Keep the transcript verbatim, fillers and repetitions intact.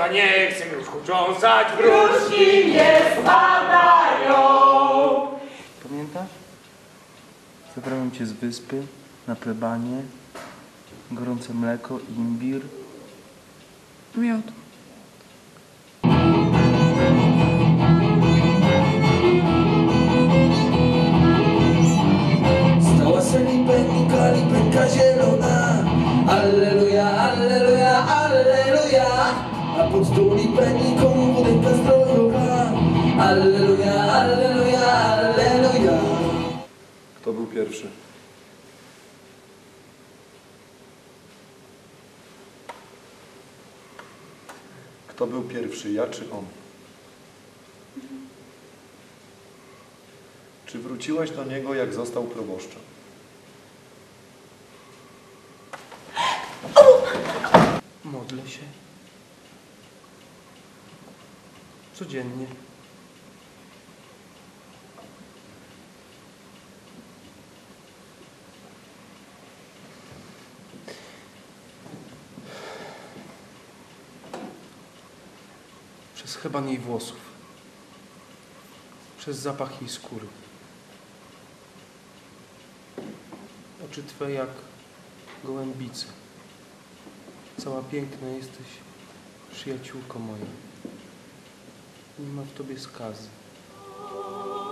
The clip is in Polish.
cząsa, nie chcę już ucząsać, wróżki nie spadają. Pamiętasz? Zabrałem cię z wyspy na plebanie, gorące mleko, imbir. Miód. Stała się lipenka, lipenka zielona. Alleluja, alleluja, alleluja. A pod tą lipenką budenka zdrojowa. Alleluja, alleluja, alleluja. Kto był pierwszy? Kto był pierwszy, ja czy on? Czy wróciłaś do niego, jak został proboszczem? Modlę się. Codziennie. Przez heban jej włosów. Przez zapach jej skóry. Oczy twe jak gołębice. Cała piękna jesteś, przyjaciółko moja. Nie ma w tobie skazy.